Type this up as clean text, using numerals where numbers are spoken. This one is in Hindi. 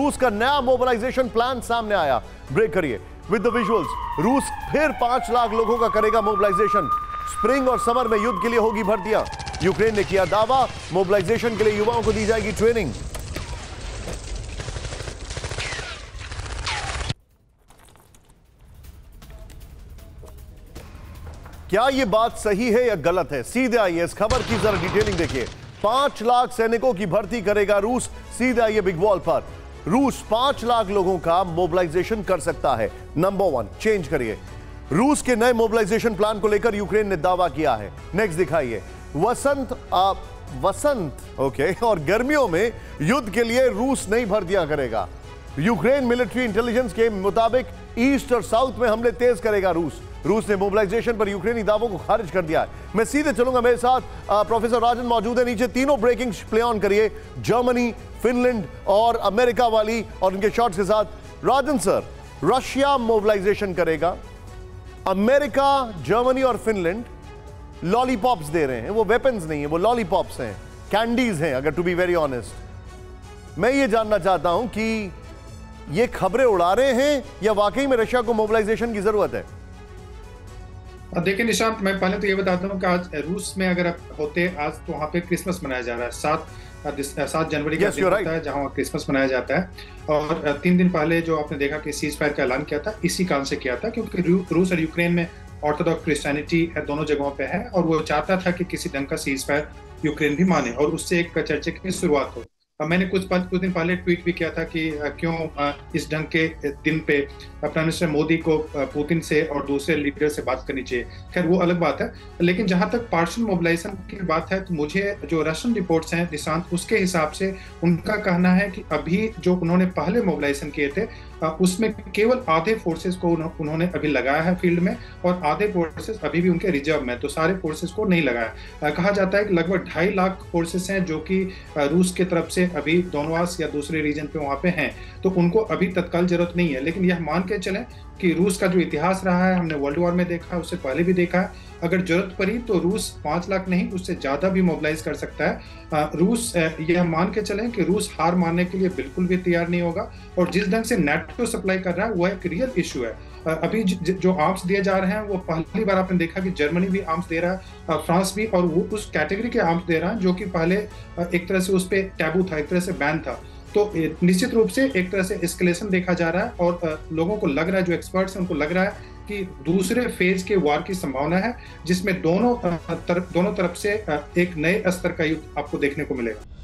रूस का नया मोबिलाइजेशन प्लान सामने आया। ब्रेक करिए विद द विजुअल्स। रूस फिर 5 लाख लोगों का करेगा मोबिलाइजेशन। स्प्रिंग और समर में युद्ध के लिए होगी भर्तियां। यूक्रेन ने किया दावा, मोबिलाइजेशन के लिए युवाओं को दी जाएगी ट्रेनिंग। क्या यह बात सही है या गलत है? सीधे आइए इस खबर की जरा डिटेलिंग देखिए। 5 लाख सैनिकों की भर्ती करेगा रूस। सीधे आइए बिग वॉल पर। रूस 5 लाख लोगों का मोबिलाइजेशन कर सकता है। नंबर 1 चेंज करिए। रूस के नए मोबिलाइजेशन प्लान को लेकर यूक्रेन ने दावा किया है। नेक्स्ट दिखाइए। वसंत ओके और गर्मियों में युद्ध के लिए रूस नई भर्तियां करेगा। यूक्रेन मिलिट्री इंटेलिजेंस के मुताबिक ईस्ट और साउथ में हमले तेज करेगा रूस ने मोबिलाइजेशन पर यूक्रेनी दावों को खारिज कर दिया है। मैं सीधे चलूंगा, मेरे साथ प्रोफेसर राजन मौजूद है। नीचे तीनों ब्रेकिंग प्ले ऑन करिए, जर्मनी, फिनलैंड और अमेरिका वाली और उनके शॉट्स के साथ। राजन सर, रशिया मोबिलाइजेशन करेगा, अमेरिका, जर्मनी और फिनलैंड लॉलीपॉप्स दे रहे हैं। वो वेपन्स नहीं है, वो लॉलीपॉप्स हैं, कैंडीज हैं, अगर टू बी वेरी ऑनेस्ट। मैं ये जानना चाहता हूं कि ये खबरें उड़ा रहे हैं या वाकई में रशिया को मोबिलाइजेशन की जरूरत है? देखिए निशांत, मैं पहले तो ये बताता हूँ कि आज रूस में अगर आप होते, आज तो वहाँ पे क्रिसमस मनाया जा रहा है। 7 जनवरी का दिन होता है जहाँ वहाँ क्रिसमस मनाया जाता है। और 3 दिन पहले जो आपने देखा कि सीज फायर का ऐलान किया था, इसी कारण से किया था क्योंकि रूस और यूक्रेन में ऑर्थोडॉक्स क्रिश्चियनिटी दोनों जगहों पे है और वो चाहता था कि किसी ढंग का सीज फायर यूक्रेन भी माने और उससे एक चर्चा की शुरुआत हो। मैंने कुछ दिन पहले ट्वीट भी किया था कि क्यों इस ढंग के दिन पे प्राइम मिनिस्टर मोदी को पुतिन से और दूसरे लीडर से बात करनी चाहिए। खैर वो अलग बात है, लेकिन जहां तक पार्शियल मोबिलाइजेशन की बात है तो मुझे जो रशियन रिपोर्ट्स हैं निशांत, उसके हिसाब से उनका कहना है कि अभी जो उन्होंने पहले मोबिलाइजेशन किए थे उसमें केवल आधे फोर्सेस को उन्होंने अभी लगाया है फील्ड में और आधे फोर्सेस अभी भी उनके रिजर्व में, तो सारे फोर्सेस को नहीं लगाया। कहा जाता है कि लगभग 2.5 लाख फोर्सेस हैं जो कि रूस की तरफ से अभी दोनबास या दूसरे रीजन पे वहां पे हैं, तो उनको अभी तत्काल जरूरत नहीं है। लेकिन यह मान के चलें कि रूस का जो इतिहास रहा है, हमने वर्ल्ड वॉर में देखा, उससे पहले भी देखा है, अगर जरूरत पड़ी तो रूस 5 लाख नहीं उससे ज्यादा भी मोबिलाइज कर सकता है। रूस यह मान के चलें कि रूस हार मानने के लिए बिल्कुल भी तैयार नहीं होगा और जिस ढंग से नेटो सप्लाई कर रहा है वह एक रियल इशू है। अभी जो आर्म्स दिए जा रहे हैं वो पहली बार आपने देखा कि जर्मनी भी आर्म्स दे रहा है, फ्रांस भी, और वो उस कैटेगरी के आर्म्स दे रहा है जो कि पहले एक तरह से उस पर टैबू था, एक तरह से बैन था। तो निश्चित रूप से एक तरह से एस्केलेशन देखा जा रहा है और लोगों को लग रहा है, जो एक्सपर्ट्स हैं उनको लग रहा है कि दूसरे फेज के वार की संभावना है जिसमें दोनों तरफ से एक नए स्तर का युद्ध आपको देखने को मिलेगा।